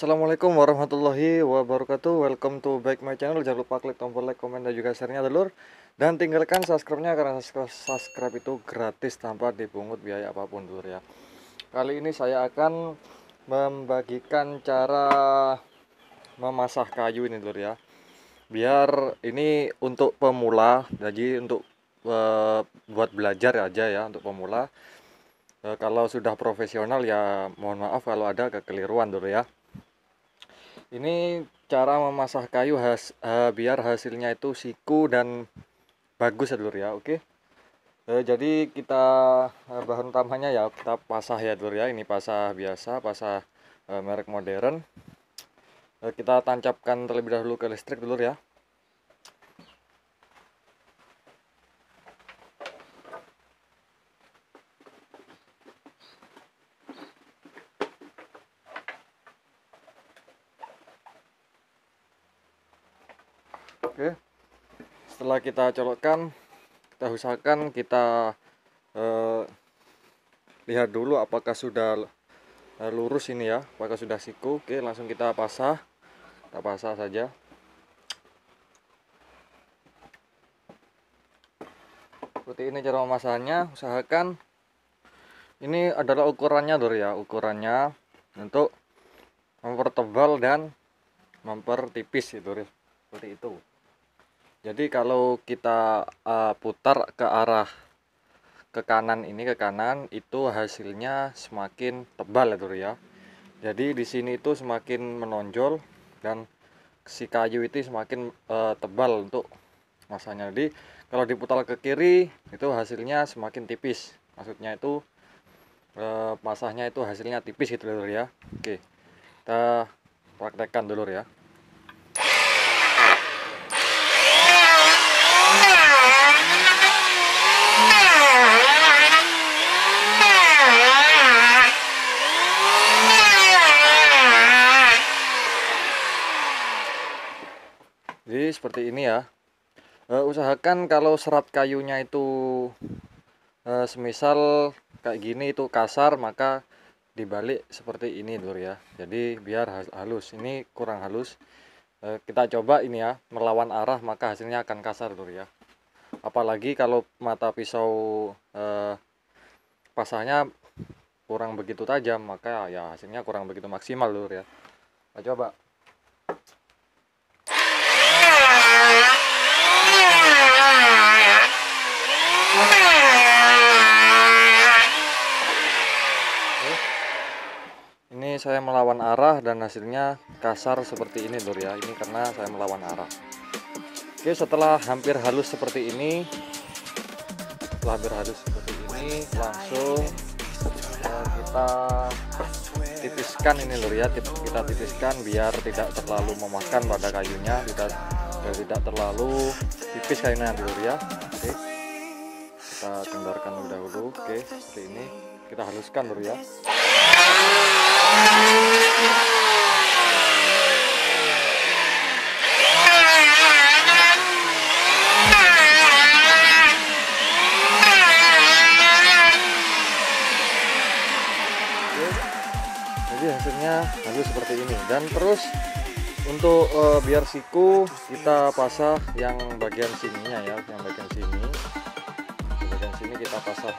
Assalamualaikum warahmatullahi wabarakatuh. Welcome to back my channel. Jangan lupa klik tombol like, komen, dan juga share-nya dulur. Dan tinggalkan subscribe-nya karena subscribe itu gratis tanpa dipungut biaya apapun dulur ya. Kali ini saya akan membagikan cara memasah kayu ini dulur ya. Biar ini untuk pemula, jadi untuk buat belajar aja ya untuk pemula. Kalau sudah profesional ya mohon maaf kalau ada kekeliruan dulu ya. Ini cara memasah kayu biar hasilnya itu siku dan bagus ya dulur ya. Oke. Jadi kita bahan utamanya ya kita pasah ya dulur ya. Ini pasah biasa, pasah merek modern. Kita tancapkan terlebih dahulu ke listrik dulur ya. Oke, setelah kita colokkan, kita usahakan kita lihat dulu apakah sudah lurus ini ya, apakah sudah siku. Oke, langsung kita pasah saja. Seperti ini cara memasahnya. Usahakan ini adalah ukurannya dulu ya, ukurannya untuk mempertebal dan mempertipis itu seperti itu. Jadi kalau kita putar ke arah ke kanan itu hasilnya semakin tebal ya dulu ya. Jadi di sini itu semakin menonjol dan si kayu itu semakin tebal untuk masanya. Jadi kalau diputar ke kiri itu hasilnya semakin tipis. Maksudnya itu masahnya itu hasilnya tipis gitu dulu ya. Oke, kita praktekkan dulu ya. Jadi seperti ini ya. Usahakan kalau serat kayunya itu semisal kayak gini itu kasar, maka dibalik seperti ini dulu ya. Jadi biar halus. Ini kurang halus. Kita coba ini ya, melawan arah maka hasilnya akan kasar dulu ya. Apalagi kalau mata pisau pasahnya kurang begitu tajam, maka ya hasilnya kurang begitu maksimal dulu ya. Kita coba. Ini saya melawan arah dan hasilnya kasar seperti ini lur ya. Ini karena saya melawan arah. Oke, setelah hampir halus seperti ini, langsung kita tipiskan ini lur ya. Kita tipiskan biar tidak terlalu memakan pada kayunya, tidak terlalu tipis kayunya lur ya. Oke, kita kendorkan dahulu. Oke, seperti ini kita haluskan lur ya. Jadi hasilnya halus seperti ini. Dan terus untuk biar siku kita pasah yang bagian sininya ya, yang bagian sini. Di bagian sini kita pasah.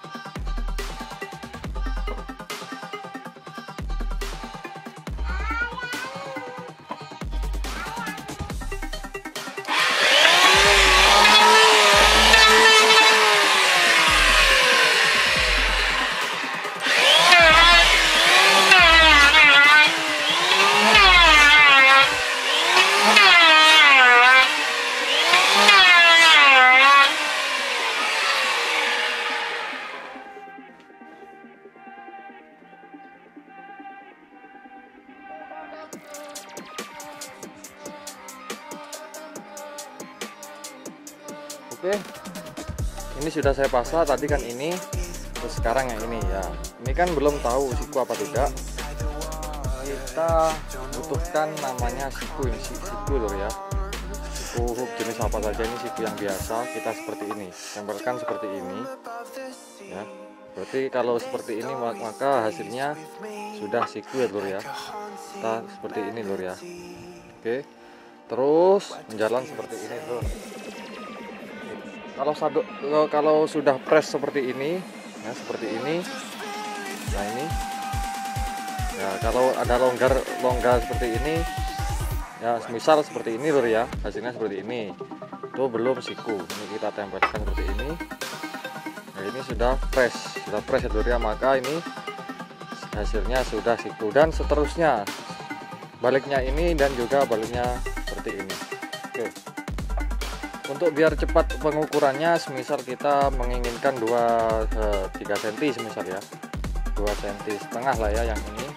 Oke, ini sudah saya pasah tadi kan ini, terus sekarang yang ini ya. Ini kan belum tahu siku apa tidak. Kita butuhkan namanya siku ini, siku loh ya. Siku jenis apa saja, ini siku yang biasa. Kita seperti ini, tempelkan seperti ini, ya. Berarti kalau seperti ini maka hasilnya sudah siku ya lur ya. kita seperti ini lur ya. Oke, terus menjalan seperti ini lur. Kalau sudah press seperti ini ya, seperti ini. Nah ini ya, kalau ada longgar seperti ini ya, misal seperti ini lur ya, hasilnya seperti ini, itu belum siku. Ini kita tempelkan seperti ini. Nah ini sudah press ya lur ya, maka ini hasilnya sudah siku. Dan seterusnya baliknya ini dan juga baliknya seperti ini. Oke, untuk biar cepat pengukurannya, semisal kita menginginkan 3 cm semisal ya, 2,5 cm lah ya yang ini,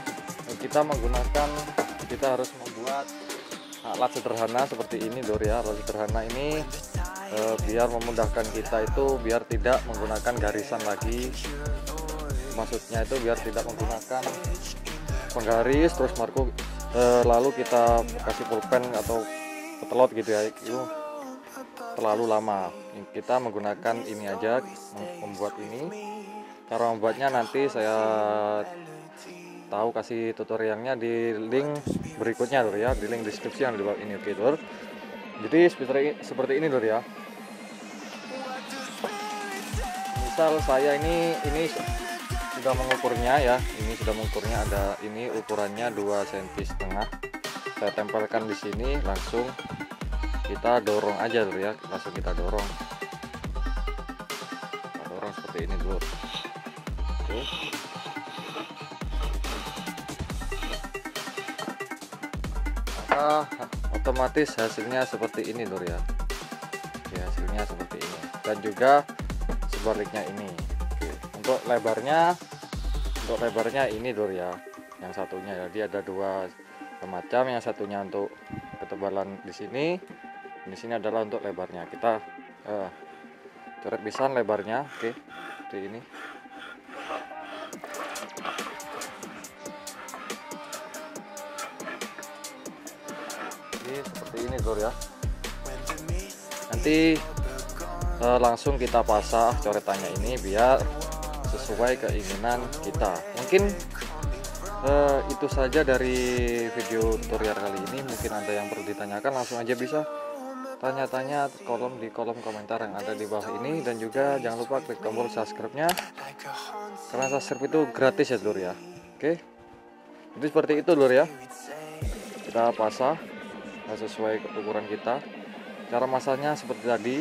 kita harus membuat alat sederhana seperti ini lur ya. Alat sederhana ini biar memudahkan kita itu, biar tidak menggunakan garisan lagi. Maksudnya itu biar tidak menggunakan penggaris terus marco, lalu kita kasih pulpen atau petelot gitu ya, itu terlalu lama. Kita menggunakan ini aja, membuat ini. Cara membuatnya nanti saya kasih tutorialnya di link berikutnya lur ya, di link deskripsi yang di bawah ini. Oke lur, jadi seperti ini lur ya. Misal saya ini sudah mengukurnya ya, ini sudah mengukurnya, ada ini ukurannya 2,5 cm. Saya tempelkan di sini, langsung kita dorong aja lur ya, langsung kita dorong seperti ini lur. Oke. Maka otomatis hasilnya seperti ini lur ya. Oke, hasilnya seperti ini. Dan juga sebaliknya ini. Oke. Untuk lebarnya ini lur ya, yang satunya jadi ada 2 macam, yang satunya untuk ketebalan di sini adalah untuk lebarnya. Kita coret pisan lebarnya. Oke, seperti ini. Ini seperti ini lur ya. Nanti langsung kita pasang coretannya ini biar sesuai keinginan kita. Mungkin itu saja dari video tutorial kali ini. Mungkin ada yang perlu ditanyakan, langsung aja bisa tanya-tanya di kolom komentar yang ada di bawah ini. Dan juga jangan lupa klik tombol subscribe-nya, karena subscribe itu gratis ya lur ya. Oke, jadi seperti itu lur ya, kita pasang sesuai ukuran kita. Cara masangnya seperti tadi.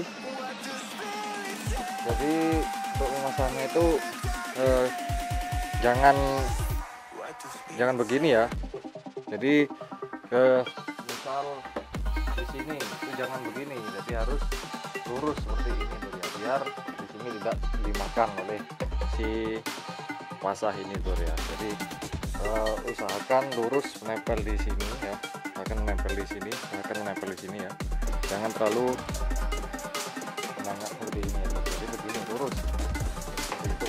Jadi untuk memasangnya itu jangan begini ya. Jadi misal di sini itu jangan begini, jadi harus lurus seperti ini lur ya, biar di sini tidak dimakan oleh si pasah ini lur ya. Jadi usahakan lurus menempel di sini ya, usahakan menempel di sini ya, jangan terlalu menangkap seperti ini ya. Jadi begini lurus itu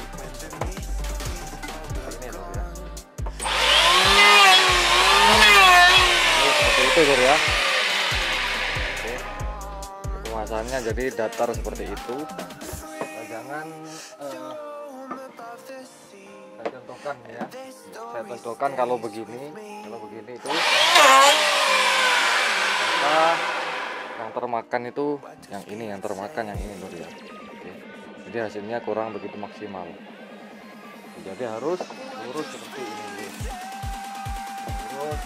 ini lur ya. Seperti itu lur ya. Oke, pemasangannya jadi datar seperti itu. Jangan saya contohkan ya, saya contohkan kalau begini itu maka yang termakan itu yang ini lur ya. Oke, jadi hasilnya kurang begitu maksimal. Jadi harus lurus seperti ini lur. Lurus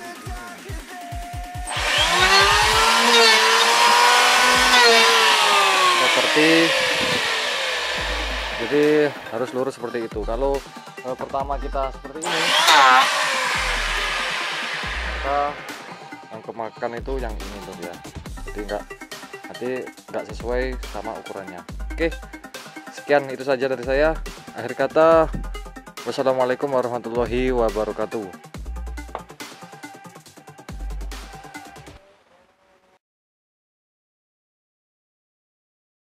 jadi harus lurus seperti itu. Kalau pertama kita seperti ini, maka yang kemakan itu yang ini lur ya. Jadi nggak sesuai sama ukurannya. Oke, sekian itu saja dari saya. Akhir kata, wassalamualaikum warahmatullahi wabarakatuh.